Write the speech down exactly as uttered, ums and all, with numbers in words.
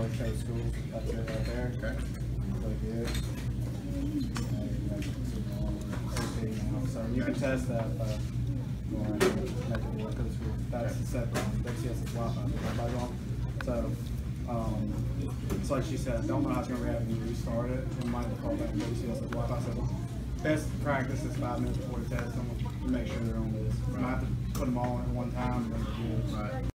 already chose schools. That's it right there. Okay. Click it. So you can test that. Uh, or make it work because that's separate. That's yes, it's Wi-Fi. Everybody's on. So, um, it's like she said, don't know how it's going to react when you restart it. It might call back and see us Wi-Fi. So, best practice is five minutes before the test them to make sure they're on this. You might have to put them all in at one time. And then, right.